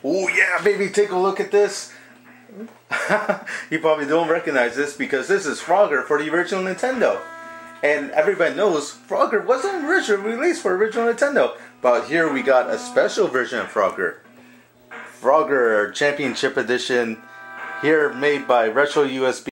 Oh yeah, baby, take a look at this. You probably don't recognize this because this is Frogger for the original Nintendo. And everybody knows Frogger wasn't originally released for original Nintendo. But here we got a special version of Frogger. Frogger Championship Edition, here made by Retro USB.